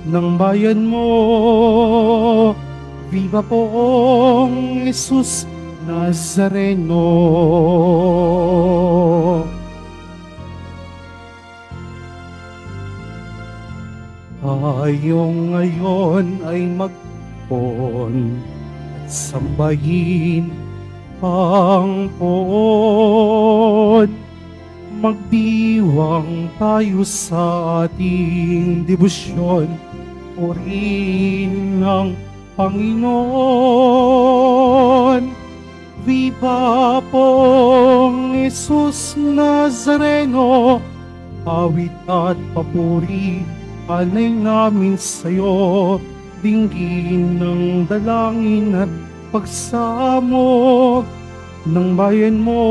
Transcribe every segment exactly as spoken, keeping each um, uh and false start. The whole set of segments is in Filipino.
ng bayan mo. Viva poong Jesus Nazareno. Tayo ngayon ay magpon at sambahin ang poon. Magdiwang tayo sa ating debosyon, purihin ng Panginoon. Viva poong Jesus Nazareno, awit at papuri alay namin sa'yo, dinggin ng dalangin at pagsamo ng bayan mo.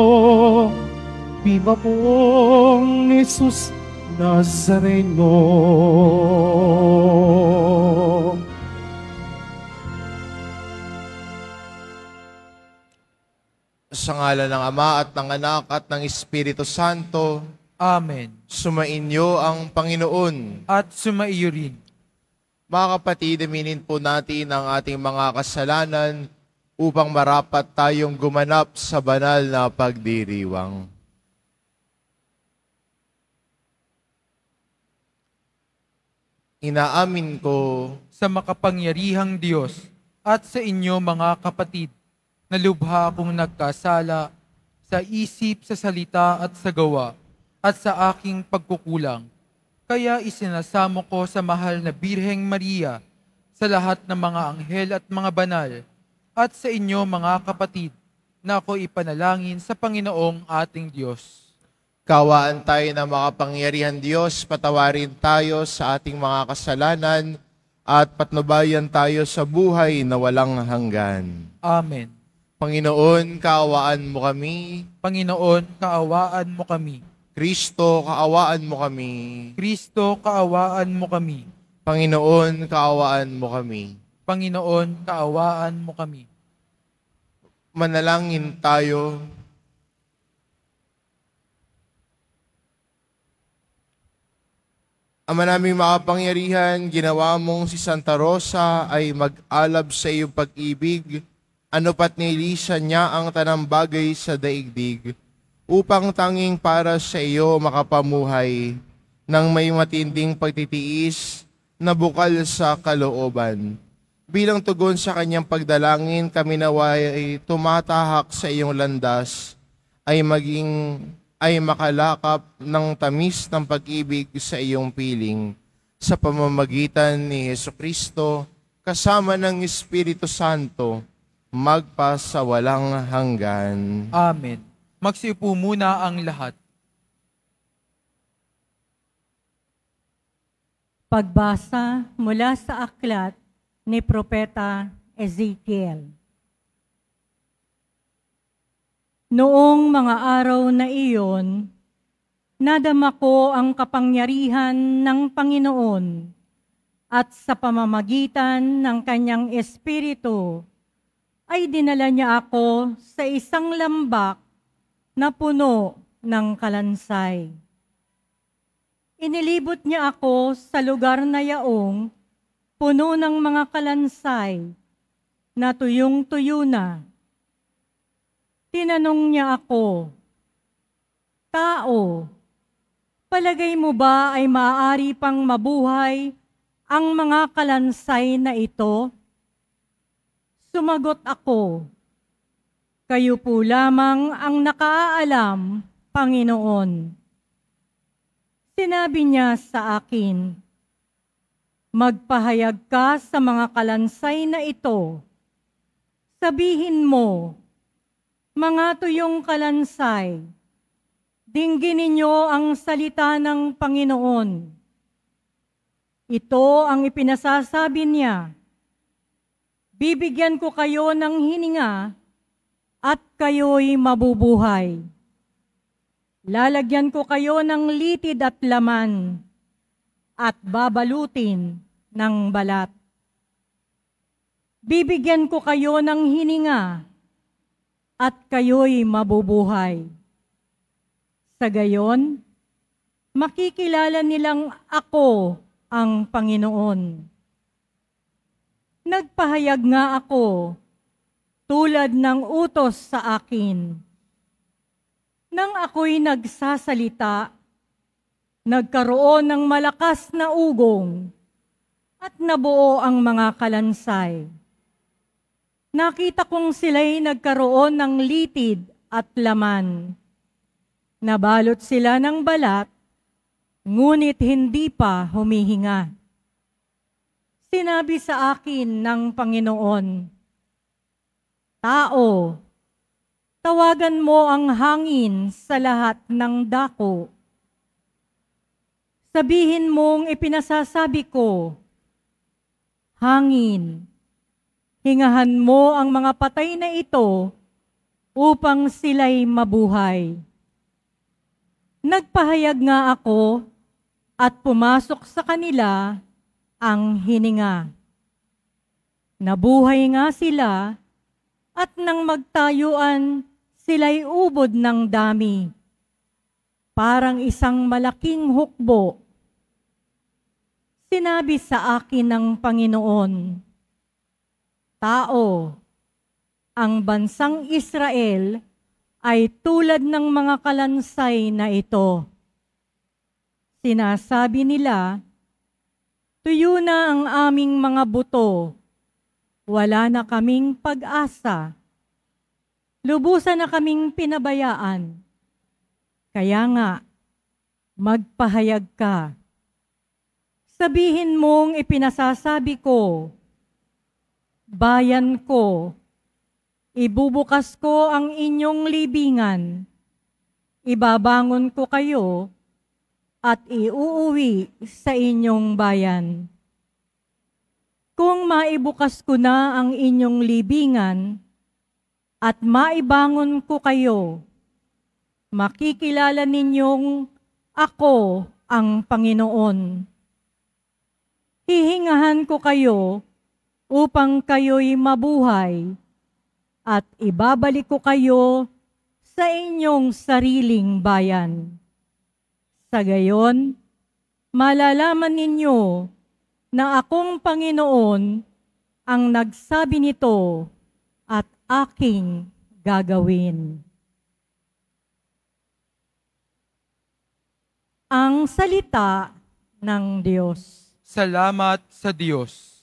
Viva poong Jesus Nazareno. Sa ngalan ng Ama at ng Anak at ng Espiritu Santo. Amen. Sumainyo ang Panginoon. At sumaiyo rin. Mga kapatid, aminin po natin ang ating mga kasalanan upang marapat tayong gumanap sa banal na pagdiriwang. Inaamin ko sa makapangyarihang Diyos at sa inyo mga kapatid, na lubha akong nagkasala sa isip, sa salita at sa gawa, at sa aking pagkukulang. Kaya isinasamo ko sa mahal na Birheng Maria, sa lahat ng mga anghel at mga banal, at sa inyo mga kapatid, na ako ipanalangin sa Panginoong ating Diyos. Kawaan tayo na makapangyarihan Diyos, patawarin tayo sa ating mga kasalanan, at patnubayan tayo sa buhay na walang hanggan. Amen. Panginoon, kaawaan mo kami. Panginoon, kaawaan mo kami. Kristo, kaawaan mo kami. Kristo, kaawaan mo kami. Panginoon, kaawaan mo kami. Panginoon, kaawaan mo kami. Manalangin tayo. Ama naming makapangyarihan, ginawa mong si Santa Rosa ay mag-alab sa iyong pag-ibig, ano pat nilisan niya ang tanang bagay sa daigdig, upang tanging para sa iyo makapamuhay ng may matinding pagtitiis na bukal sa kalooban. Bilang tugon sa kanyang pagdalangin, kami naway ay tumatahak sa iyong landas, ay maging ay makalakap ng tamis ng pag-ibig sa iyong piling, sa pamamagitan ni Jesucristo, kasama ng Espiritu Santo, magpasawalang hanggan. Amen. Magsiupo muna ang lahat. Pagbasa mula sa aklat ni Propeta Ezekiel. Noong mga araw na iyon, nadama ko ang kapangyarihan ng Panginoon at sa pamamagitan ng kanyang Espiritu ay dinala niya ako sa isang lambak na puno ng kalansay. Inilibot niya ako sa lugar na yaong puno ng mga kalansay na tuyong-tuyo na. Tinanong niya ako, "Tao, palagay mo ba ay maaari pang mabuhay ang mga kalansay na ito?" Sumagot ako, "Kayo po lamang ang nakaalam, Panginoon." Sinabi niya sa akin, "Magpahayag ka sa mga kalansay na ito. Sabihin mo, mga tuyong kalansay, dinggin ninyo ang salita ng Panginoon. Ito ang ipinasasabi niya. Bibigyan ko kayo ng hininga at kayo'y mabubuhay. Lalagyan ko kayo ng litid at laman at babalutin ng balat. Bibigyan ko kayo ng hininga at kayo'y mabubuhay. Sa gayon, makikilala nilang ako ang Panginoon. Nagpahayag nga ako tulad ng utos sa akin. Nang ako'y nagsasalita, nagkaroon ng malakas na ugong at nabuo ang mga kalansay. Nakita kong sila'y nagkaroon ng litid at laman. Nabalot sila ng balat, ngunit hindi pa humihinga. Sinabi sa akin ng Panginoon, "Tao, tawagan mo ang hangin sa lahat ng dako. Sabihin mong ipinasasabi ko, hangin, hingahan mo ang mga patay na ito upang sila'y mabuhay." Nagpahayag nga ako at pumasok sa kanila ang hininga. Nabuhay nga sila at nang magtayuan, sila'y ubod ng dami, parang isang malaking hukbo. Sinabi sa akin ng Panginoon, "Tao, ang bansang Israel ay tulad ng mga kalansay na ito. Sinasabi nila, tuyo na ang aming mga buto, wala na kaming pag-asa. Lubusan na kaming pinabayaan. Kaya nga, magpahayag ka. Sabihin mong ipinasasabi ko, bayan ko, ibubukas ko ang inyong libingan, ibabangon ko kayo, at iuuwi sa inyong bayan. Kung maibukas ko na ang inyong libingan, at maibangon ko kayo, makikilala ninyong ako ang Panginoon. Hihingahan ko kayo upang kayo'y mabuhay, at ibabalik ko kayo sa inyong sariling bayan. Sa gayon, malalaman ninyo na akong Panginoon ang nagsabi nito at aking gagawin. Ang salita ng Diyos. Salamat sa Diyos.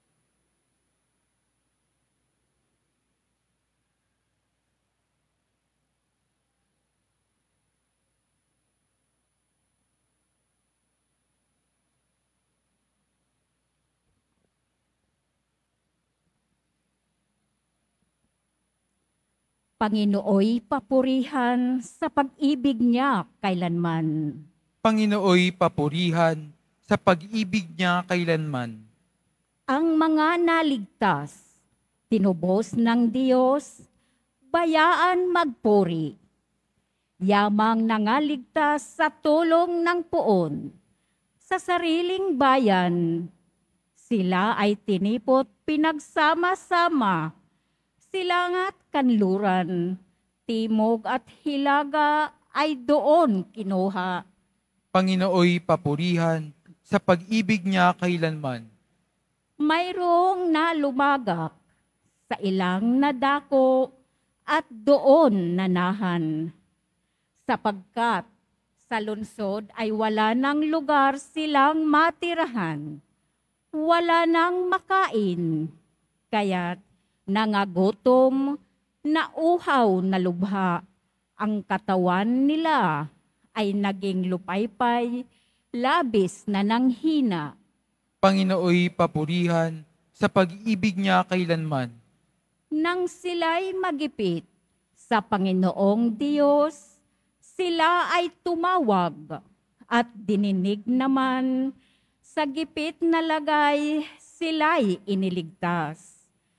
Panginooy papurihan sa pag-ibig niya kailanman. Panginooy papurihan sa pag-ibig niya kailanman. Ang mga naligtas, tinubos ng Diyos, bayaan magpuri. Yamang nangaligtas sa tulong ng puon, sa sariling bayan, sila ay tinipot pinagsama-sama. Silangat kanluran, timog at hilaga ay doon kinuha. Panginooy papurihan sa pag-ibig niya kailanman. Mayroong nalumagak sa ilang nadako at doon nanahan. Sapagkat sa lungsod ay wala ng lugar silang matirahan. Wala nang makain, kaya't nangagutom, nauhaw na lubha, ang katawan nila ay naging lupaypay, labis na nanghina. Panginooy papurihan sa pag-ibig niya kailanman. Nang sila'y magipit sa Panginoong Diyos, sila ay tumawag at dininig naman, sa gipit na lagay sila'y iniligtas.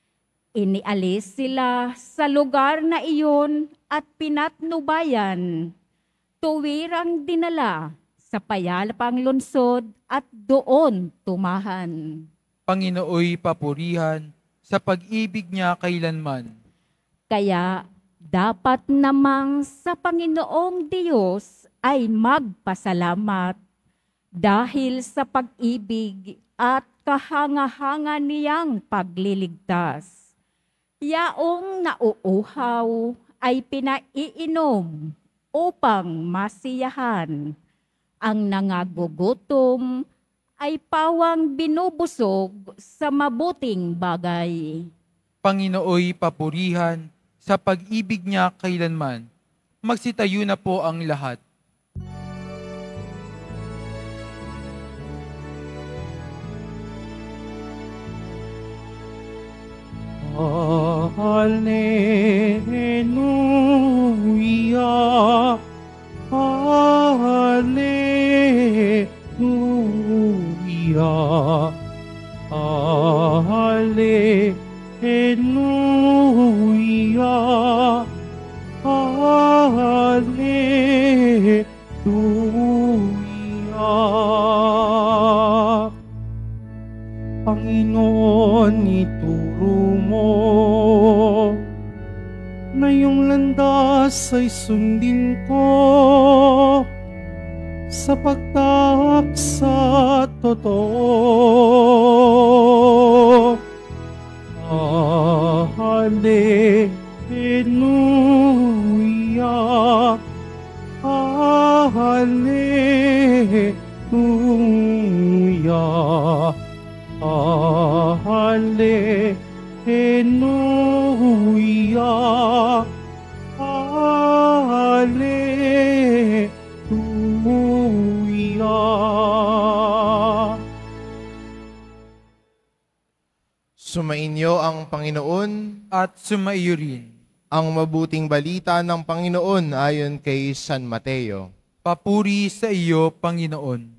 Inialis sila sa lugar na iyon at pinatnubayan. Tuwirang dinala sa payalapang lungsod at doon tumahan. Panginooy papurihan sa pag-ibig niya kailanman. Kaya dapat namang sa Panginoong Diyos ay magpasalamat dahil sa pag-ibig at kahanga-hanga niyang pagliligtas. Yaong nauuhaw ay pinaiinom upang masiyahan. Ang nangagugutom ay pawang binubusog sa mabuting bagay. Panginooy papurihan sa pag-ibig niya kailanman. Magsitayo na po ang lahat. Hallelujah, Hallelujah, Hallelujah, Hallelujah. Panginoon, ituro mo na iyong landas ay sundin ko sa pagtahak sa totoo. Hallelujah, Hallelujah, Hallelujah, Hallelujah. Sumainyo ang Panginoon. At sumaiyo rin. Ang mabuting balita ng Panginoon ayon kay San Mateo. Papuri sa iyo, Panginoon.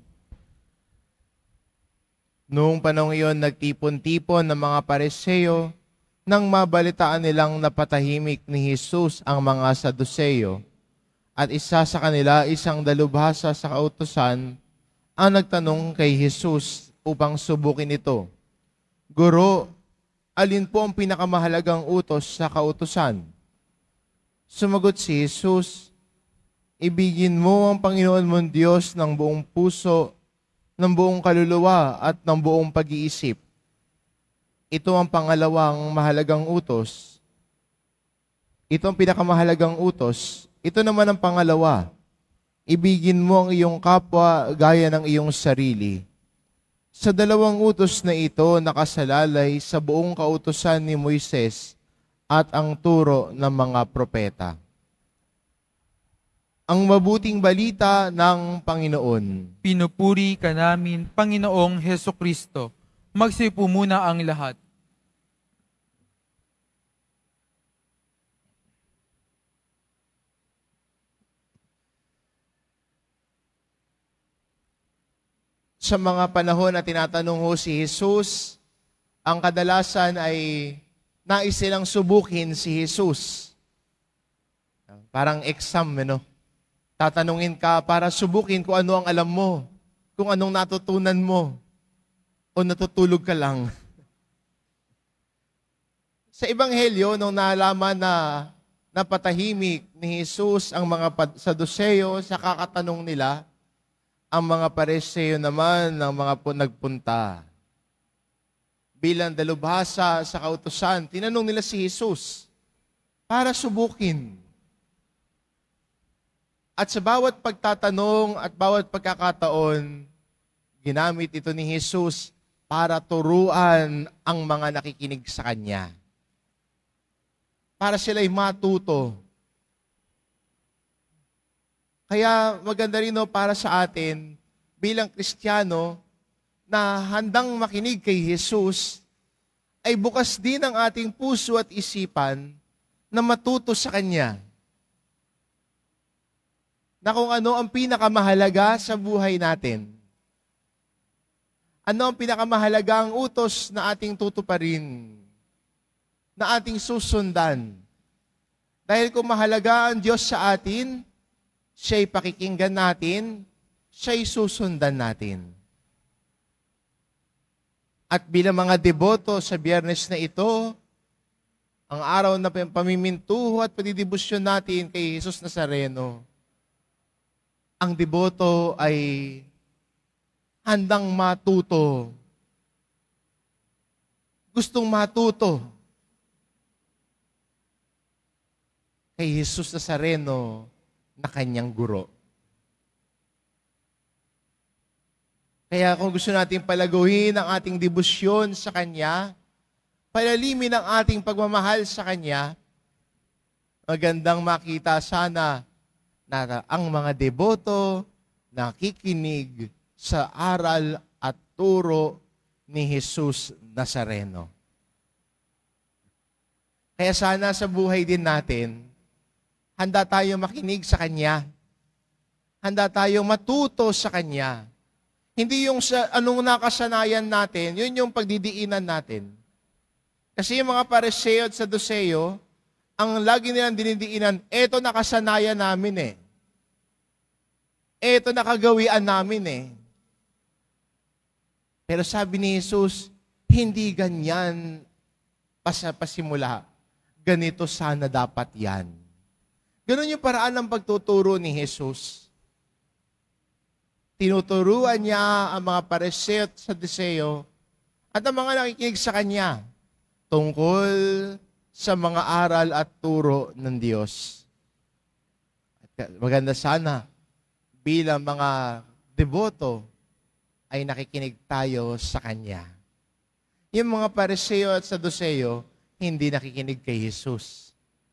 Noong panahon iyon, nagtipon-tipon ng mga Pariseo nang mabalitaan nilang napatahimik ni Jesus ang mga Saduceo. At isa sa kanila, isang dalubhasa sa kautusan, ang nagtanong kay Jesus upang subukin ito. Guro, alin po ang pinakamahalagang utos sa kautusan? Sumagot si Jesus, ibigin mo ang Panginoon mong Diyos ng buong puso, ng buong kaluluwa at ng buong pag-iisip. Ito ang pangalawang mahalagang utos. Ito ang pinakamahalagang utos. Ito naman ang pangalawa. Ibigin mo ang iyong kapwa gaya ng iyong sarili. Sa dalawang utos na ito nakasalalay sa buong kautusan ni Moises at ang turo ng mga propeta. Ang mabuting balita ng Panginoon. Pinupuri ka namin, Panginoong Hesukristo. Magsipo muna ang lahat. Sa mga panahon na tinatanong ho si Jesus, ang kadalasan ay nais silang subukin si Jesus. Parang exam, no? Tatanungin ka para subukin kung ano ang alam mo, kung anong natutunan mo, o natutulog ka lang. Sa Ebanghelyo, nung nalaman na napatahimik ni Jesus ang mga Saduceo sa kakatanong nila, ang mga Pariseo naman ng mga nagpunta. Bilang dalubhasa sa kautusan, tinanong nila si Jesus para subukin. At sa bawat pagtatanong at bawat pagkakataon, ginamit ito ni Jesus para turuan ang mga nakikinig sa Kanya. Para sila'y matuto. Kaya maganda rin no, para sa atin, bilang Kristiyano, na handang makinig kay Jesus, ay bukas din ang ating puso at isipan na matuto sa Kanya. Na kung ano ang pinakamahalaga sa buhay natin. Ano ang pinakamahalagang utos na ating tutuparin, na ating susundan. Dahil kung mahalaga ang Diyos sa atin, siya'y pakikinggan natin, siya'y susundan natin. At bilang mga deboto sa Biyernes na ito, ang araw na pamimintuho at padidibusyon natin kay Jesus Nazareno, ang deboto ay handang matuto. Gustong matuto kay Jesus Nazareno na kanyang guro. Kaya kung gusto natin palaguhin ang ating debosyon sa Kanya, palalimin ang ating pagmamahal sa Kanya, magandang makita sana na ang mga deboto nakikinig sa aral at turo ni Jesus Nazareno. Kaya sana sa buhay din natin, handa tayong makinig sa Kanya. Handa tayong matuto sa Kanya. Hindi yung sa anong nakasanayan natin, yun yung pagdidiinan natin. Kasi yung mga Pariseo at Saduseo, ang lagi nilang dinidiinan, eto nakasanayan namin eh. Eto nakagawian namin eh. Pero sabi ni Jesus, hindi ganyan pasimula. Ganito sana dapat yan. Ganun yung paraan ng pagtuturo ni Jesus. Tinuturuan niya ang mga Pariseo at Saduseo at ang mga nakikinig sa Kanya tungkol sa mga aral at turo ng Diyos. At maganda sana bilang mga deboto ay nakikinig tayo sa Kanya. Yung mga Pariseo at Saduseo hindi nakikinig kay Jesus.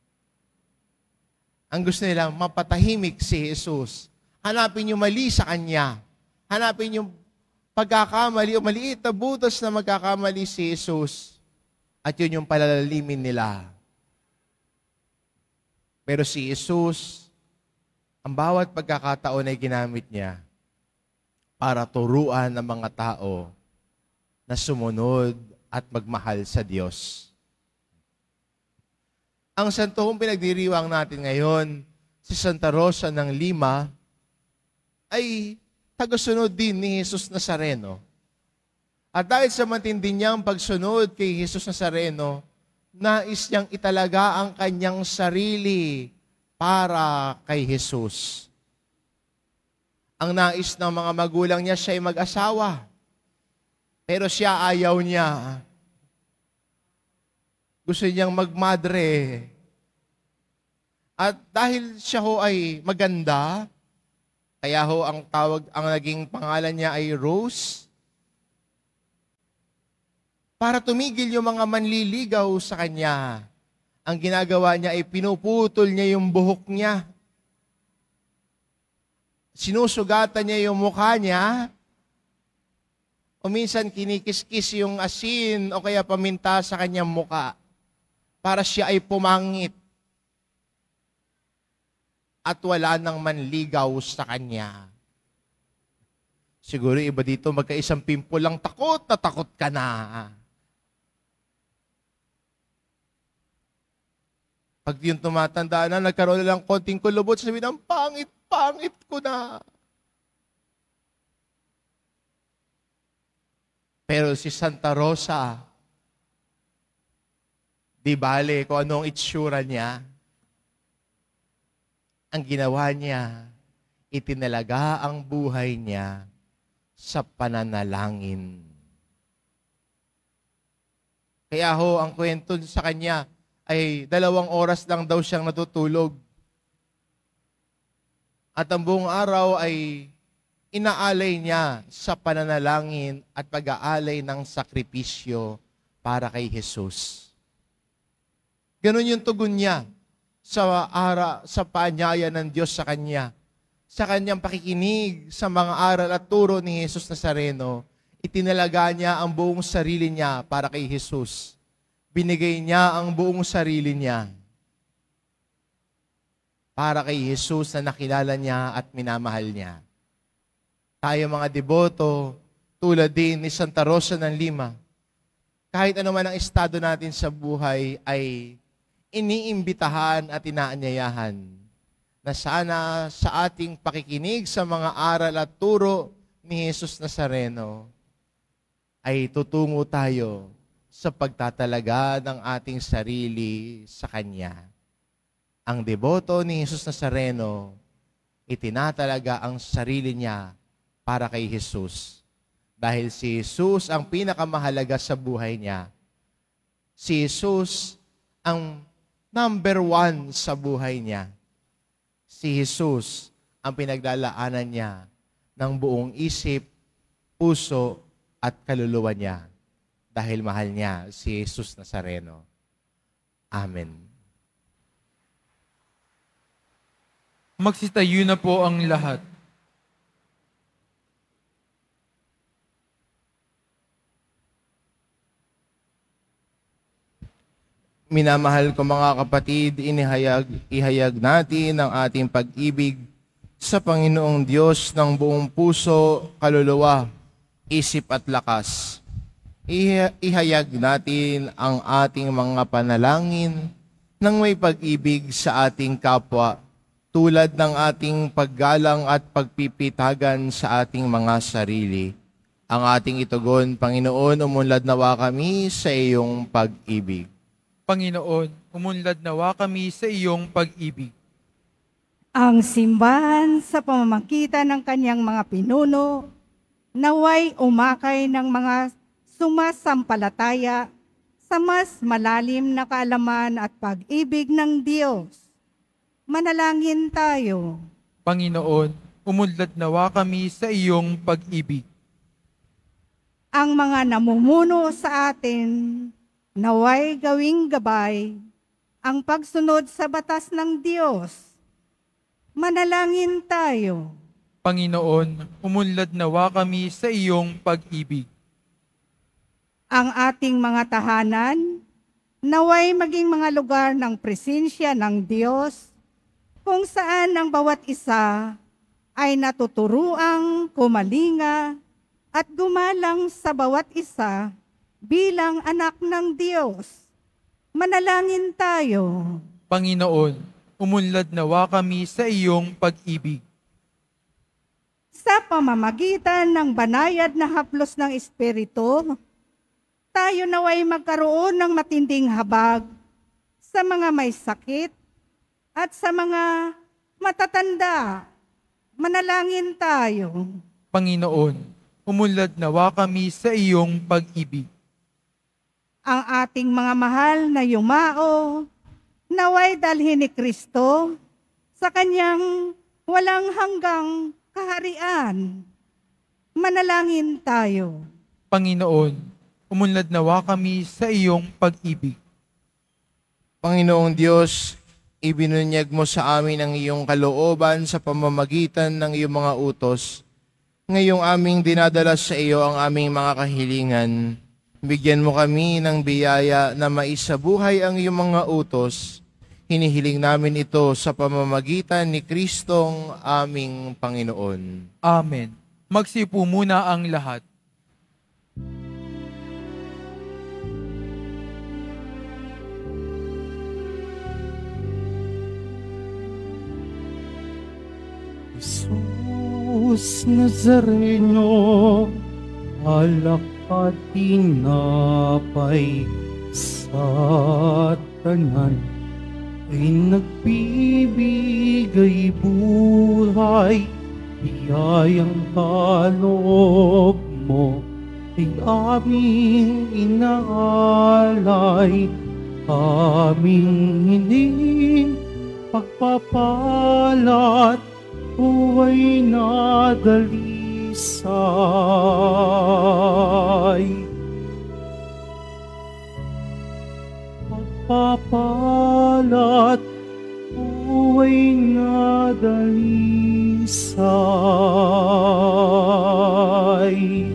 Ang gusto nila, mapatahimik si Jesus. Hanapin yung mali sa Kanya. Hanapin yung pagkakamali o maliit na butas na magkakamali si Jesus. At yun yung palalalimin nila. Pero si Jesus, ang bawat pagkakataon ay ginamit niya para turuan ang mga tao na sumunod at magmahal sa Diyos. Ang santong pinagdiriwang natin ngayon, si Santa Rosa ng Lima, ay tagasunod din ni Jesus Nazareno. At dahil sa matindi niyang pagsunod kay Jesus Nazareno, nais niyang italaga ang kanyang sarili para kay Jesus. Ang nais ng mga magulang niya siya ay mag-asawa. Pero siya ayaw niya. Gusto niyang magmadre. At dahil siya ho ay maganda, kaya ho ang tawag, ang naging pangalan niya ay Rose. Para tumigil yung mga manliligaw sa kanya, ang ginagawa niya ay pinuputol niya yung buhok niya. Sinusugatan niya yung mukha niya. O minsan kinikis-kis yung asin o kaya paminta sa kanyang mukha para siya ay pumangit. At wala nang manligaw sa kanya. Siguro iba dito, magkaisang pimple lang, takot na takot ka na. Pag yung tumatanda na, nagkaroon na lang konting kulubot, sabi ng pangit, pangit ko na. Pero si Santa Rosa, di bale kung anong itsura niya, ang ginawa niya, itinalaga ang buhay niya sa pananalangin. Kaya ho, ang kwento sa kanya ay dalawang oras lang daw siyang natutulog. At ang buong araw ay inaalay niya sa pananalangin at pag-aalay ng sakripisyo para kay Jesus. Ganon yung tugon niya sa ara sa paanyaya ng Diyos sa kanya. Sa kanyang pakikinig sa mga aral at turo ni Jesus Nazareno, itinalaga niya ang buong sarili niya para kay Jesus. Binigay niya ang buong sarili niya para kay Jesus na nakilala niya at minamahal niya. Tayo mga deboto, tulad din ni Santa Rosa ng Lima, kahit ano man ang estado natin sa buhay ay iniimbitahan at inaanyayahan na sana sa ating pakikinig sa mga aral at turo ni Jesus Nazareno ay tutungo tayo sa pagtatalaga ng ating sarili sa Kanya. Ang deboto ni Jesus Nazareno, itinatalaga ang sarili niya para kay Jesus. Dahil si Jesus ang pinakamahalaga sa buhay niya. Si Jesus ang number one sa buhay niya. Si Jesus ang pinaglalaanan niya ng buong isip, puso, at kaluluwa niya. Dahil mahal niya si Jesus Nazareno. Amen. Magsitayo na po ang lahat. Minamahal ko mga kapatid, inihayag, ihayag natin ang ating pag-ibig sa Panginoong Diyos ng buong puso, kaluluwa, isip at lakas. Iha- ihayag natin ang ating mga panalangin ng may pag-ibig sa ating kapwa, tulad ng ating paggalang at pagpipitagan sa ating mga sarili. Ang ating itugon, Panginoon, umunlad nawa kami sa iyong pag-ibig. Panginoon, umunlad nawa kami sa iyong pag-ibig. Ang simbahan sa pamamagitan ng kanyang mga pinuno, naway umakay ng mga sumasampalataya sa mas malalim na kaalaman at pag-ibig ng Diyos. Manalangin tayo. Panginoon, umunlad nawa kami sa iyong pag-ibig. Ang mga namumuno sa atin, naway gawing gabay ang pagsunod sa batas ng Diyos. Manalangin tayo. Panginoon, umunlad nawa kami sa iyong pag-ibig. Ang ating mga tahanan, naway maging mga lugar ng presensya ng Diyos, kung saan ang bawat isa ay natuturuang kumalinga at gumalang sa bawat isa bilang anak ng Diyos. Manalangin tayo. Panginoon, umunlad nawa kami sa iyong pag-ibig. Sa pamamagitan ng banayad na haplos ng Espiritu, tayo naway magkaroon ng matinding habag sa mga may sakit at sa mga matatanda. Manalangin tayo. Panginoon, umunlad nawa kami sa iyong pag-ibig. Ang ating mga mahal na yumao, naway dalhin ni Kristo sa kanyang walang hanggang kaharian. Manalangin tayo. Panginoon, umunlad nawa kami sa iyong pag-ibig. Panginoong Diyos, ibinunyag mo sa amin ang iyong kalooban sa pamamagitan ng iyong mga utos. Ngayong aming dinadala sa iyo ang aming mga kahilingan, bigyan mo kami ng biyaya na maisabuhay ang iyong mga utos. Hinihiling namin ito sa pamamagitan ni Kristong aming Panginoon. Amen. Magsipo muna ang lahat. Jesus Nazareno, alak at tinapay sa tanan, ay nagbibigay buhay, biyayang kaloob mo ay aming inaalay, aming hiling pagpapalat, buhay na dalisay. Pagpapalat, buhay na dalisay.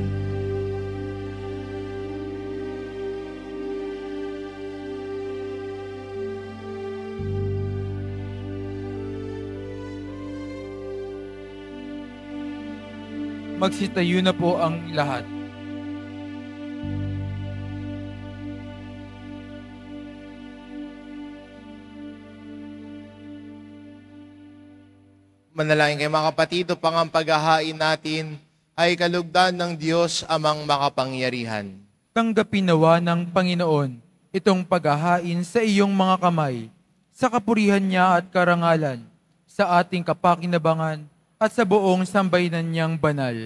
Magsitayo na po ang lahat. Manalangin kayo mga kapatid, upang ang paghahain natin ay kalugdan ng Diyos amang makapangyarihan. Tanggapin nawa ng Panginoon itong paghahain sa iyong mga kamay, sa kapurihan niya at karangalan, sa ating kapakinabangan at sa buong sambayanan niyang banal.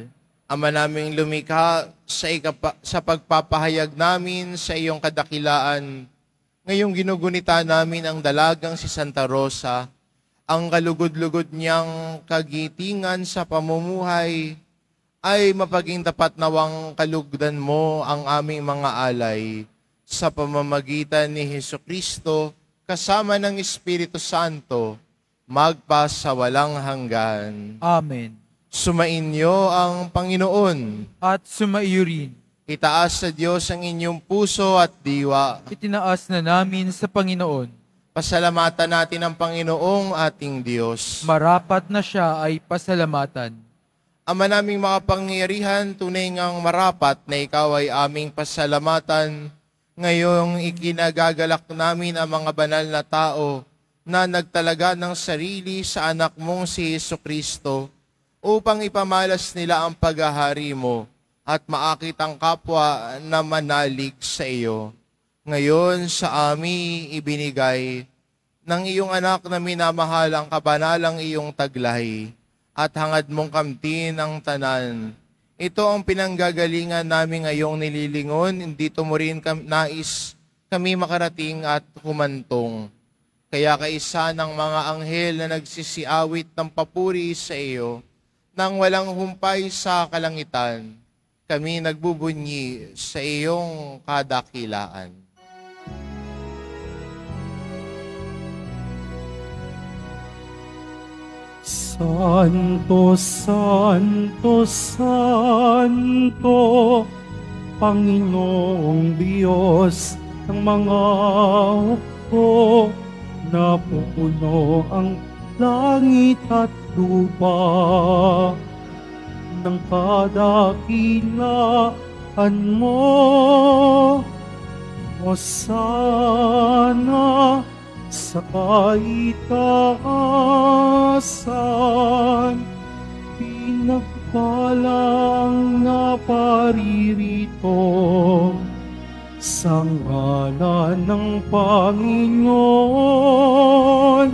Ama naming lumikha, sa, ikapa, sa pagpapahayag namin sa iyong kadakilaan, ngayong ginugunita namin ang dalagang si Santa Rosa, ang kalugod-lugod niyang kagitingan sa pamumuhay, ay mapaging tapat nawang kalugdan mo ang aming mga alay sa pamamagitan ni Hesukristo kasama ng Espiritu Santo, magpa sa walang hanggan. Amen. Sumainyo ang Panginoon. At sumaiyo rin. Itaas sa Diyos ang inyong puso at diwa. Itinaas na namin sa Panginoon. Pasalamatan natin ang Panginoong ating Diyos. Marapat na siya ay pasalamatan. Ama naming makapangyarihan, tunay ngang marapat na ikaw ay aming pasalamatan. Ngayong ikinagagalak namin ang mga banal na tao na nagtalaga ng sarili sa anak mong si Hesukristo upang ipamalas nila ang paghahari mo at maakit ang kapwa na manalig sa iyo. Ngayon sa amin ibinigay ng iyong anak na minamahal ang kabanalang iyong taglay at hangad mong kamtin ang tanan. Ito ang pinanggagalingan namin ngayong nililingon, hindi mo rin kam- nais kami makarating at humantong. Kaya kaisa ng mga anghel na nagsisiawit ng papuri sa iyo, nang walang humpay sa kalangitan, kami nagbubunyi sa iyong kadakilaan. Santo, Santo, Santo, Panginoong Diyos ng mga hukbo, napupuno ang langit at lupa ng kadakilaan mo. Hosana sa kaitaasan, pinagpalang na paririto sa ngalan ng Panginoon.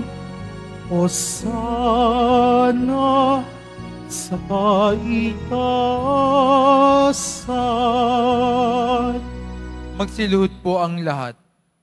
Hosana sa kaitaasan. Magsiluhod po ang lahat.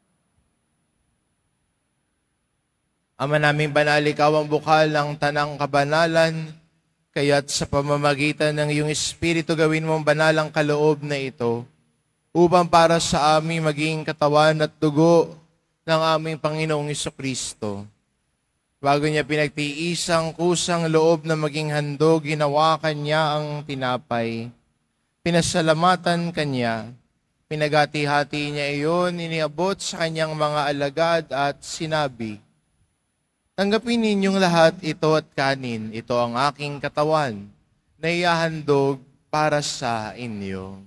Ama naming banal, ikaw ang bukal ng tanang kabanalan, kaya't sa pamamagitan ng iyong Espiritu gawin mong banal ang kaloob na ito, upang para sa aming maging katawan at dugo ng aming Panginoong Hesukristo. Bago niya pinagtiisang kusang loob na maging handog, ginawakan niya ang tinapay. Pinasalamatan kanya, pinagati-hati niya iyon, iniabot sa kanyang mga alagad at sinabi, tanggapin ninyong lahat ito at kanin, ito ang aking katawan na ihahandog para sa inyo.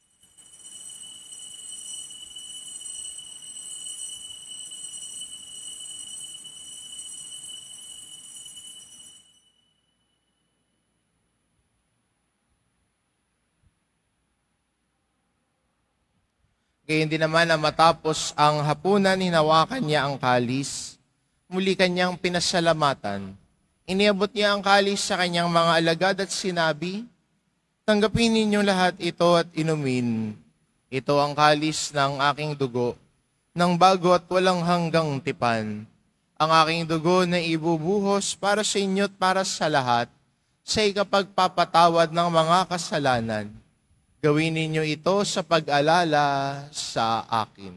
Gayon din naman na matapos ang hapunan, hinawakan niya ang kalis. Muli kanyang pinasalamatan. Iniabot niya ang kalis sa kanyang mga alagad at sinabi, tanggapin ninyo lahat ito at inumin. Ito ang kalis ng aking dugo, ng bago at walang hanggang tipan. Ang aking dugo na ibubuhos para sa inyo at para sa lahat, sa ikapagpapatawad ng mga kasalanan. Gawin ninyo ito sa pag-alala sa akin.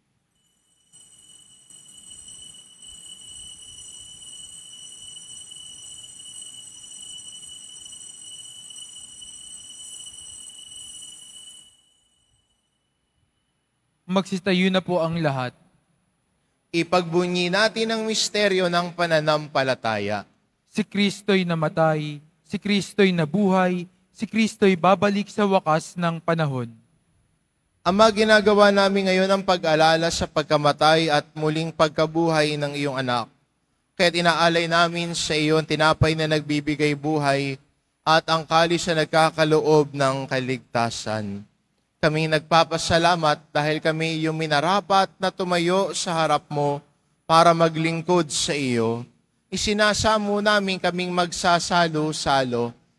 Magsitayo na po ang lahat. Ipagbunyi natin ang misteryo ng pananampalataya. Si Kristo'y namatay, si Kristo'y nabuhay, si Kristo'y babalik sa wakas ng panahon. Ama, ginagawa namin ngayon ang pag-alala sa pagkamatay at muling pagkabuhay ng iyong anak. Kaya't inaalay namin sa iyo ang tinapay na nagbibigay buhay at ang kalis na nagkakaloob ng kaligtasan. Kami nagpapasalamat dahil kami iyong minarapat na tumayo sa harap mo para maglingkod sa iyo. Isinasamo namin kaming magsasalo-salo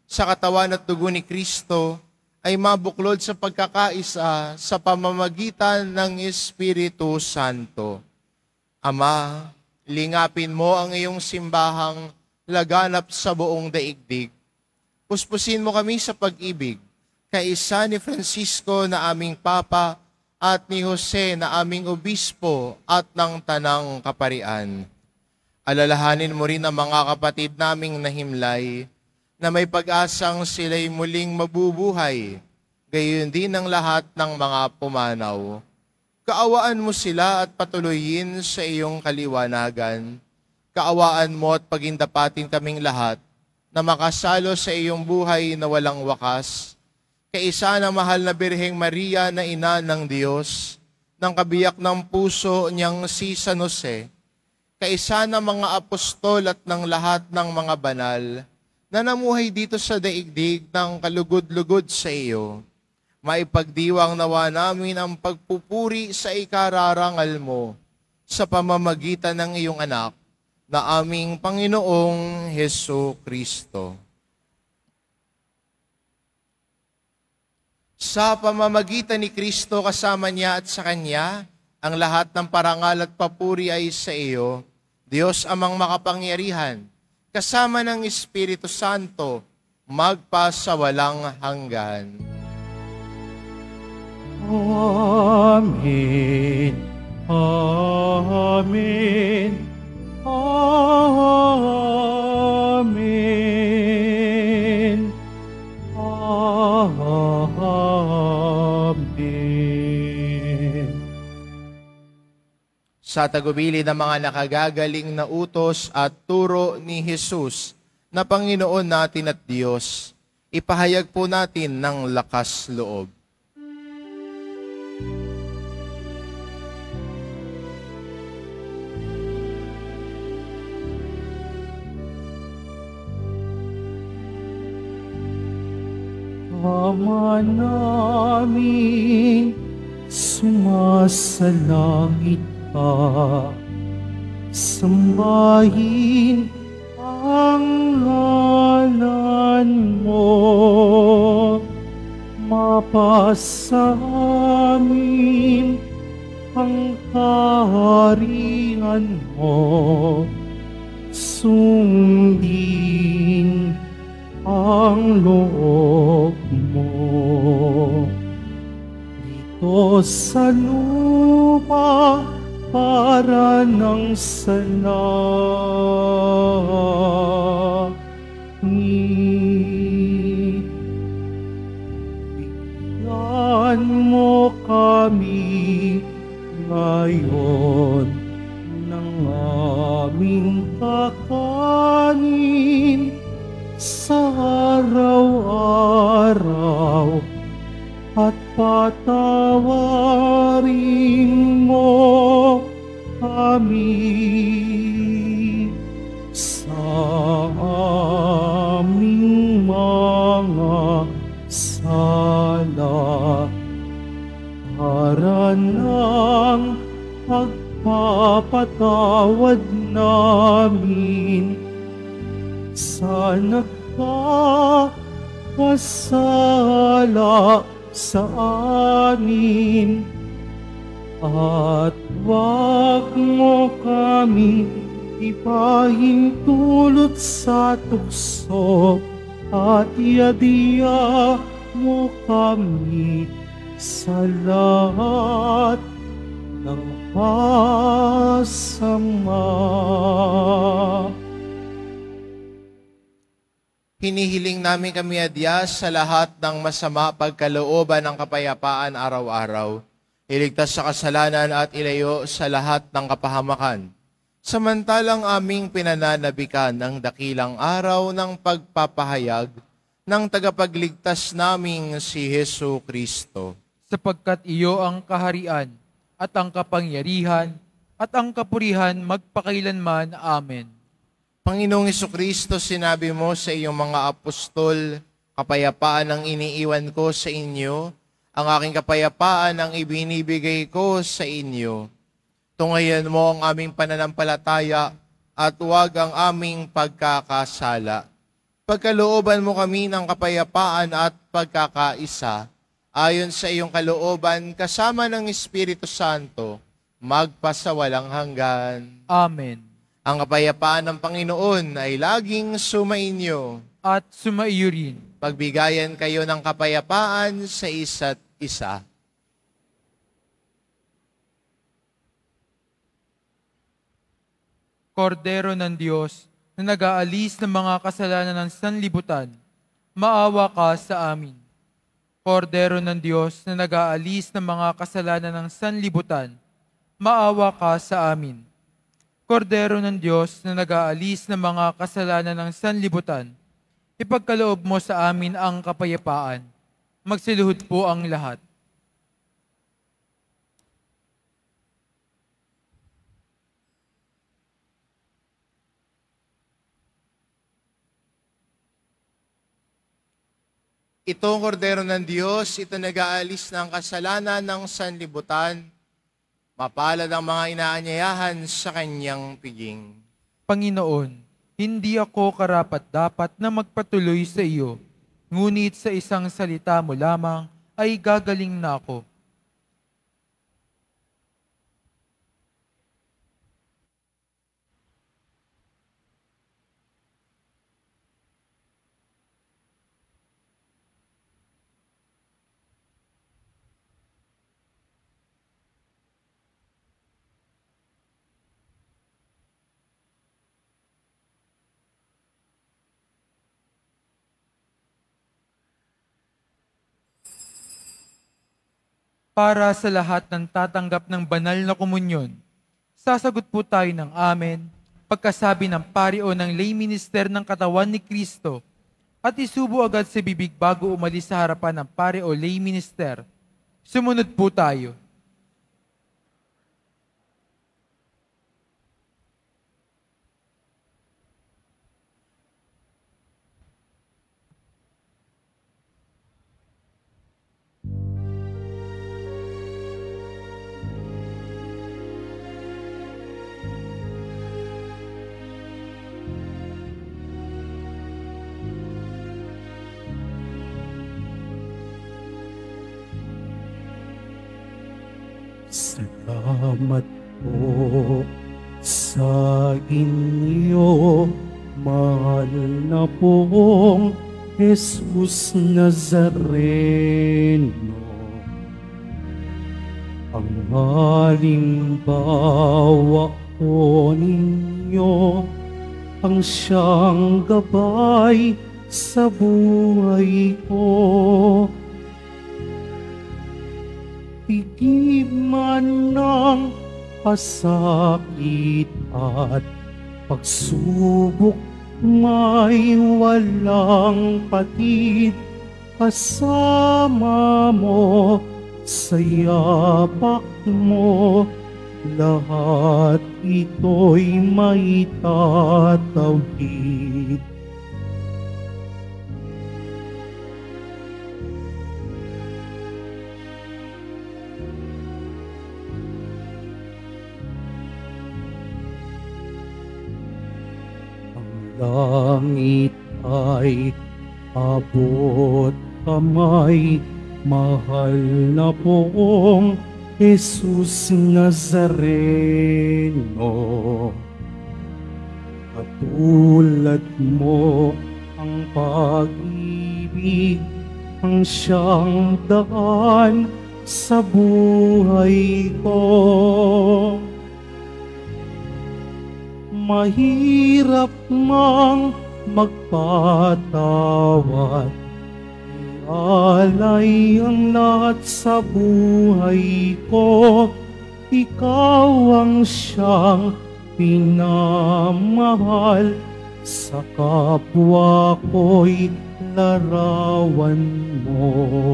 sa katawan at dugo ni Kristo ay mabuklod sa pagkakaisa sa pamamagitan ng Espiritu Santo. Ama, lingapin mo ang iyong simbahang laganap sa buong daigdig. Puspusin mo kami sa pag-ibig, kaisa ni Francisco na aming Papa at ni Jose na aming Obispo at ng Tanang Kaparian. Alalahanin mo rin ang mga kapatid naming nahimlay, na may pag-asang sila'y muling mabubuhay, gayon din ang lahat ng mga pumanaw. Kaawaan mo sila at patuloyin sa iyong kaliwanagan. Kaawaan mo at pagindapatin kaming lahat na makasalo sa iyong buhay na walang wakas. Kaisa ng mahal na Birheng Maria na ina ng Diyos, ng kabiyak ng puso niyang si San Jose, kaisa ng mga apostol at ng lahat ng mga banal, na namuhay dito sa daigdig ng kalugod-lugod sa iyo, maipagdiwang nawa namin ang pagpupuri sa ikararangal mo sa pamamagitan ng iyong anak na aming Panginoong Hesu Kristo. Sa pamamagitan ni Kristo kasama niya at sa Kanya, ang lahat ng parangal at papuri ay sa iyo, Diyos amang makapangyarihan, kasama ng Espiritu Santo, magpasawalang hanggan. Amen. Amen. Amen. Amen. Sa tagubili ng mga nakagagaling na utos at turo ni Jesus na Panginoon natin at Diyos, ipahayag po natin ng lakas loob. Ama namin, sumasalangit ka, sambahin ang ngalan mo, mapasa amin ang kaharian mo, sundin ang loob mo. Dito sa lupa para ng salangit. Bigyan mo kami ngayon ng aming kakanin sa araw-araw, at patawarin mo kami sa aming mga sala, para ng pagpapatawad namin sa nagkakasala sa amin, at wag mo kami ipahintulot sa tukso, at iadya mo kami sa lahat ng masama. Hinihiling namin kami adya sa lahat ng masama pagkalooban ng kapayapaan araw-araw. Iligtas sa kasalanan at ilayo sa lahat ng kapahamakan. Samantalang aming pinananabikan ang dakilang araw ng pagpapahayag ng tagapagligtas naming si Hesu Kristo. Sapagkat iyo ang kaharian at ang kapangyarihan at ang kapurihan magpakailanman. Amen. Panginoong Jesucristo, sinabi mo sa iyong mga apostol, kapayapaan ang iniiwan ko sa inyo, ang aking kapayapaan ang ibinibigay ko sa inyo. Tungayan mo ang aming pananampalataya at huwag ang aming pagkakasala. Pagkalooban mo kami ng kapayapaan at pagkakaisa, ayon sa iyong kalooban, kasama ng Espiritu Santo, magpasawalang hanggan. Amen. Ang kapayapaan ng Panginoon ay laging sumainyo. At sumaiyo rin. Pagbigayan kayo ng kapayapaan sa isa't isa. Kordero ng Diyos, na nag-aalis ng mga kasalanan ng sanlibutan, maawa ka sa amin. Kordero ng Diyos, na nag-aalis ng mga kasalanan ng sanlibutan, maawa ka sa amin. Kordero ng Diyos, na nag-aalis ng mga kasalanan ng sanlibutan, ipagkaloob mo sa amin ang kapayapaan. Magsiluhod po ang lahat. Itong kordero ng Diyos, ito nag-aalis ng kasalanan ng sanlibutan. Mapalad ang mga inaanyayahan sa kanyang piging. Panginoon, hindi ako karapat-dapat na magpatuloy sa iyo, ngunit sa isang salita mo lamang ay gagaling na ako. Para sa lahat ng tatanggap ng banal na komunyon, sasagot po tayo ng amen pagkasabi ng pari o ng lay minister ng katawan ni Kristo at isubo agad sa bibig bago umalis sa harapan ng pari o lay minister. Sumunod po tayo. Salamat po sa inyo, mahal na pong Jesus Nazareno. Ang halimbawa po ninyo, ang siyang gabay sa buhay ko. Tigib man ng pasakit at pagsubok, may walang patid. Kasama mo sa yapak mo, lahat ito'y may tatawid. Langit ay abot kamay, mahal na pong Jesus Nazareno. Katulad mo ang pag-ibig, ang siyang daan sa buhay ko. Mahirap mang magpatawad, alay ang lahat sa buhay ko. Ikaw ang siyang pinamahal, sa kapwa ko'y larawan mo.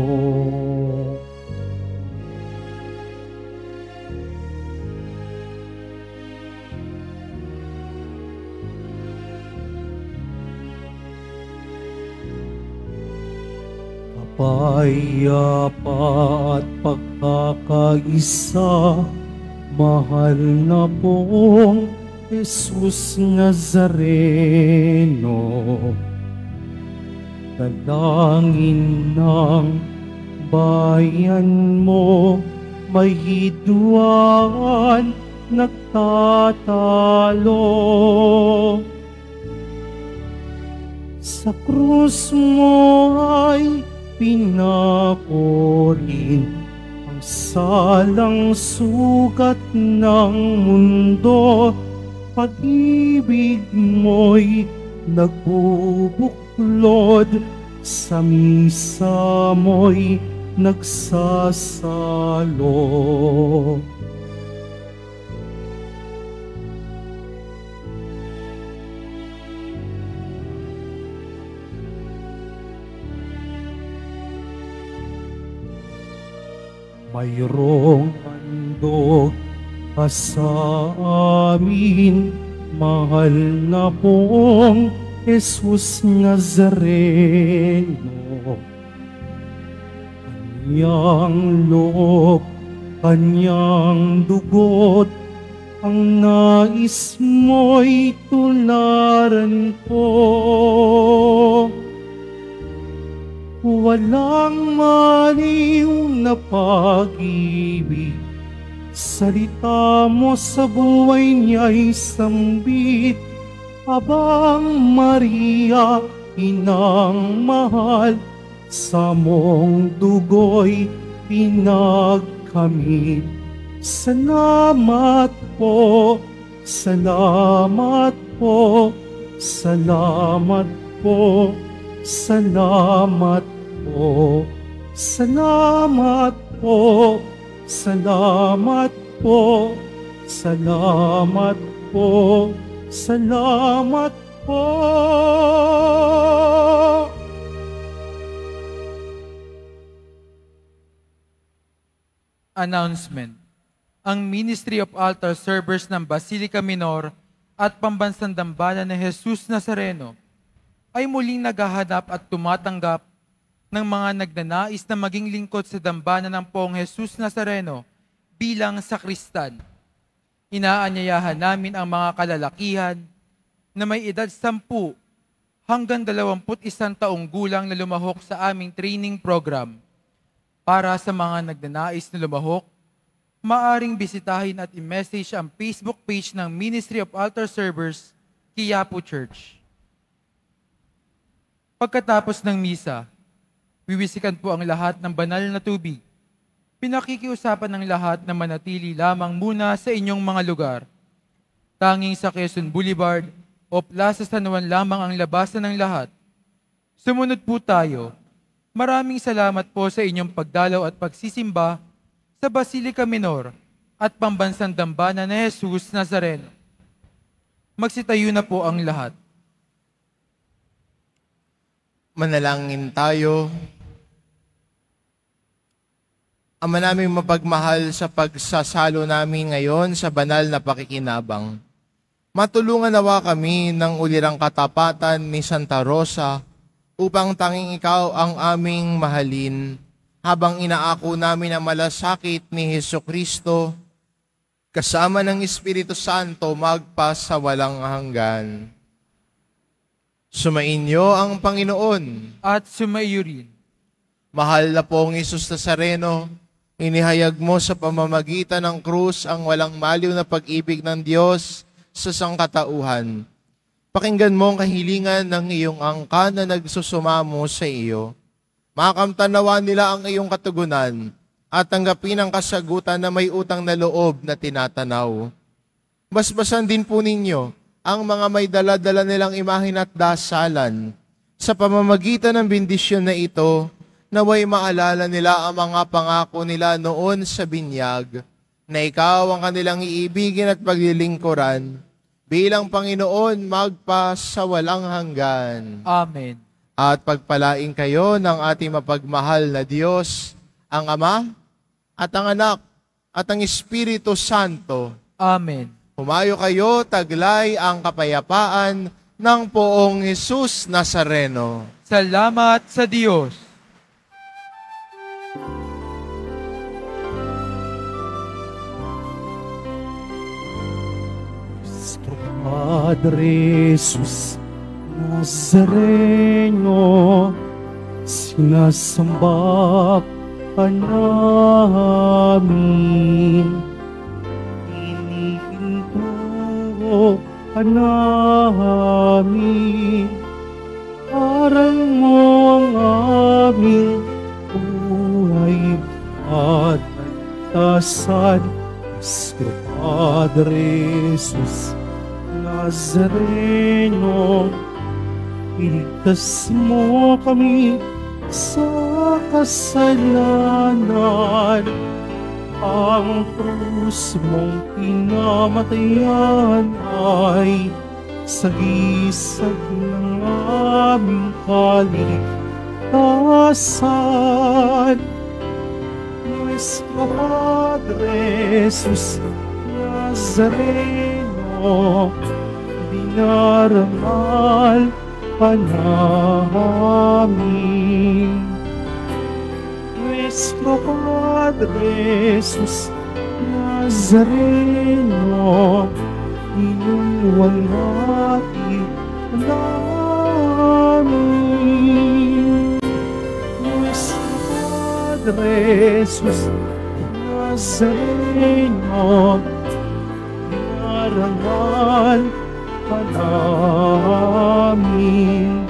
Payapa at pagkakaisa, mahal na pong Jesus Nazareno. dalangin ng bayan mo, may hidwaan nagtatalo. Sa krus mo ay pinakorin ang salang sugat ng mundo. Pag-ibig mo'y nagbubuklod, sa misa mo'y nagsasalo. Mayroong handog ka sa amin, mahal na pong Jesus Nazareno. Kanyang loob, kanyang dugot, ang nais mo'y tularan ko. Walang maliw na pag-ibig, salita mo sa buhay niya'y sambit. Abang Maria, inang mahal, sa mong dugo'y pinagkamit. Salamat po, salamat po, salamat po, salamat po, salamat po, salamat po, salamat po, salamat po. Announcement. Ang Ministry of Altar Servers ng Basilica Minor at Pambansang Dambana ni Jesus Nazareno ay muling naghahanap at tumatanggap ng mga nagnanais na maging lingkod sa dambana ng Poong Jesus Nazareno bilang sakristan. Inaanyayahan namin ang mga kalalakihan na may edad sampu hanggang dalawamput isang taong gulang na lumahok sa aming training program. Para sa mga nagnanais na lumahok, maaring bisitahin at i-message ang Facebook page ng Ministry of Altar Servers, Quiapo Church. Pagkatapos ng misa, wiwisikan po ang lahat ng banal na tubig. Pinakikiusapan ng lahat na manatili lamang muna sa inyong mga lugar. Tanging sa Quezon Boulevard o Plaza San Juan lamang ang labasan ng lahat. Sumunod po tayo. Maraming salamat po sa inyong pagdalaw at pagsisimba sa Basilica Minor at Pambansang Dambana ni Jesus Nazareno. Magsitayo na po ang lahat. Manalangin tayo. Ama naming mapagmahal, sa pagsasalo namin ngayon sa banal na pakikinabang, matulungan nawa kami ng ulirang katapatan ni Santa Rosa upang tanging ikaw ang aming mahalin habang inaako namin ang malasakit ni Hesukristo kasama ng Espiritu Santo magpas sa walang hanggan. Sumainyo ang Panginoon. At sumaiyo rin. Mahal na pong Hesus Nazareno, inihayag mo sa pamamagitan ng krus ang walang maliw na pag-ibig ng Diyos sa sangkatauhan. Pakinggan mo ang kahilingan ng iyong angkan na nagsusumamo sa iyo. Makamtanawa nila ang iyong katugunan at tanggapin ang kasagutan na may utang na loob na tinatanaw. Basbasan din po ninyo ang mga may dala-dala nilang imahin at dasalan. Sa pamamagitan ng bendisyon na ito, naway maalala nila ang mga pangako nila noon sa binyag, na ikaw ang kanilang iibigin at paglilingkuran, bilang Panginoon magpas sa walang hanggan. Amen. At pagpalain kayo ng ating mapagmahal na Diyos, ang Ama, at ang Anak, at ang Espiritu Santo. Amen. Humayo kayo, taglay ang kapayapaan ng Poong Jesus Nazareno. Salamat sa Diyos. Nuestro Padre Jesus Nazareno, sinasamba ka namin. Inihinto ka namin. Aral mo ang aming buhay at tasan. Nuestro Padre Jesus Nazareno, iligtas mo kami sa kasalanan. Ang krus mong pinamatayan ay sagisag ng aming kaligtasan. Nuestro Padre Jesus Nazareno, dinaramal ka namin. Nuestro Padre Jesus Nazareno, inuwalhati ka namin. Nuestro Padre Jesus Nazareno, dinarangal ka namin.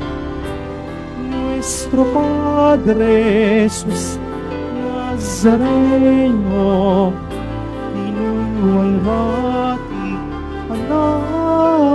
Nuestro Padre Jesus Nazareno, inuwalhati ka namin.